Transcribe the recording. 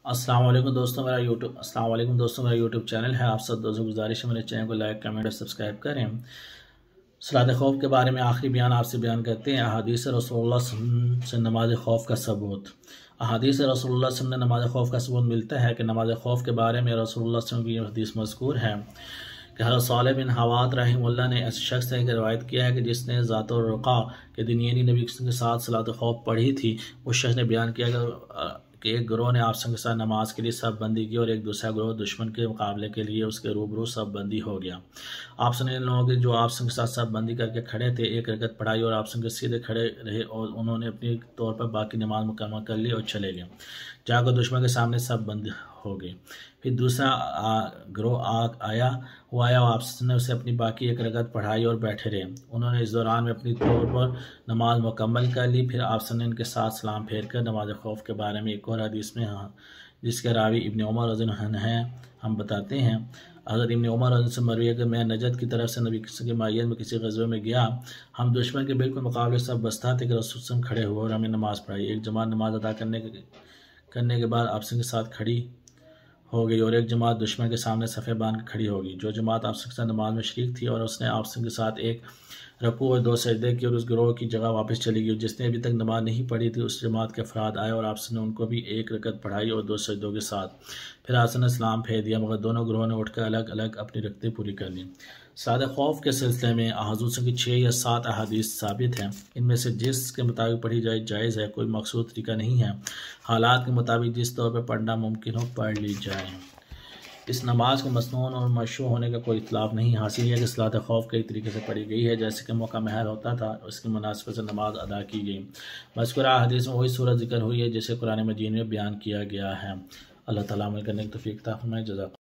السلام علیکم دوستوں، میرا یوٹیوب چینل ہے۔ آپ سب دوستوں گزارش ہے میرے چینل کو لائک، کمنٹ اور سبسکرائب کریں۔ صلاۃ خوف کے بارے میں آخری بیان آپ سے بیان کرتے ہیں۔ احادیث رسول اللہ صلی اللہ علیہ وسلم سے نماز خوف کا ثبوت۔ احادیث رسول اللہ صلی اللہ علیہ وسلم نے نماز خوف کا ثبوت ملتا ہے کہ نماز خوف کے بارے میں رسول اللہ صلی اللہ علیہ وسلم کی حدیث مذکور ہے کہ حضرت صالح بن حوات رحمہ اللہ نے اس شخص سے روایت کیا ہے کہ جس نے ذات الرقا کے دن یعنی نبی کے ساتھ صلاۃ خوف پڑھی تھی، اس شخص نے بیان کیا کہ ایک گروہ نے آپ کے ساتھ نماز کے لیے صف بندی کی اور ایک دوسرا گروہ دشمن کے مقابلے کے لیے اس کے روبرو صف بندی ہو گیا۔ آپ نے لوگوں کے جو آپ کے ساتھ صف بندی کر کے کھڑے تھے ایک رکعت پڑھائی اور آپ کے سیدھے کھڑے رہے اور انہوں نے اپنی طور پر باقی نماز مکمل کر لی اور چلے گئے، جا کر دشمن کے سامنے صف بند ہو گئے۔ پھر دوسرا گروہ آیا اور آپ نے اسے اپنی باقی ایک رکعت پڑھائی اور بیٹھے رہے۔ انہوں نے اس دوران میں اپنی طور پر نماز مکمل کر لی۔ پھر آپ نے ان کے ساتھ سلام پھیر کر نماز خوف کے بارے میں ایک اور حدیث میں جس کے راوی ابن عمر رضی اللہ عنہ ہیں ہم بتاتے ہیں، حضرت ابن عمر رضی اللہ عنہ سے مروی ہے کہ میں نجد کی طرف سے نبی کے معین میں کسی غزوے میں گیا، ہم دشمن کے بالکل مقابلے سب بستہ تھے کہ رسول صلی اللہ علیہ وسلم کھڑے ہوئے اور ہمیں نماز پڑھائی۔ ایک جماعت نماز ادا کرنے کے بعد آپ کے ساتھ کھڑی ہو گئی اور ایک جماعت دشمن کے سامنے صفے باندھ کے کھڑی ہو گئی۔ جو جماعت آپ کے ساتھ نماز میں شریک تھی اور اس نے آپ کے ساتھ ایک رکوع اور 2 سجدے کی اور اس گروہ کی جگہ واپس چلی گئی۔ جس نے ابھی تک نماز نہیں پڑھی تھی اس جماعت کے افراد آئے اور آپ نے ان کو بھی ایک رکعت پڑھائی اور 2 سجدوں کے ساتھ۔ پھر آپ نے سلام پھیر دیا، مگر دونوں گروہوں نے اٹھ کر الگ الگ اپنی رکعتیں پوری کر لیں۔ صلاۃ خوف کے سلسلے میں حضور کی 6 یا 7 احادیث ثابت ہیں۔ ان میں سے جس کے مطابق پڑھی جائے جائز ہے، کوئی مخصوص طریقہ نہیں ہے۔ حالات کے مطابق جس طور پر پڑھنا ممکن ہو پڑھ لی جائے۔ اس نماز کے مسنون اور مشروع ہونے کا کوئی اختلاف نہیں۔ حاصل یہ کہ صلاۃ خوف کئی طریقے سے پڑھی گئی ہے، جیسے کہ موقع مہر ہوتا تھا اس کی مناسبت سے نماز ادا کی گئی۔ مذکورہ حدیث میں وہی صورت ذکر ہوئی ہے جسے قرآن مجید میں بیان کیا گیا ہے۔ اللہ تعالیٰ عمل کرنے کی توفیق عطا فرمائے۔ جزاک اللہ۔